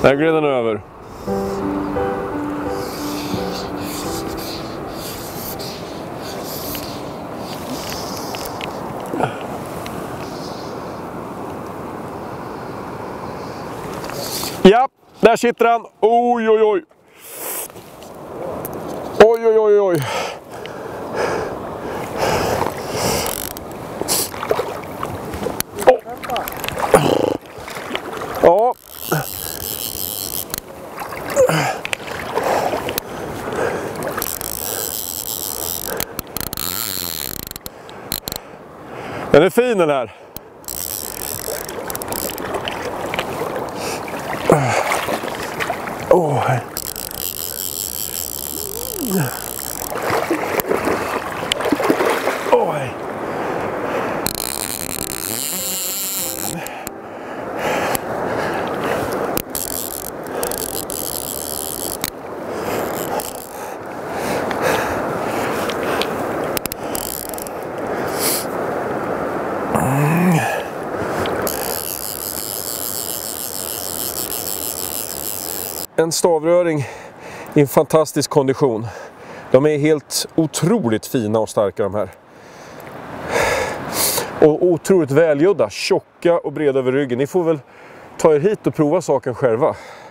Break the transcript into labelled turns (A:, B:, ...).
A: Där gled den över. Ja, där sitter han. Oj, oj, oj. Oj, oj, oj, oj. Oh. Ja. Den är fin den här. Oh. Oj. En stavröring i en fantastisk kondition. De är helt otroligt fina och starka de här. Och otroligt välgjorda, tjocka och breda över ryggen. Ni får väl ta er hit och prova saken själva.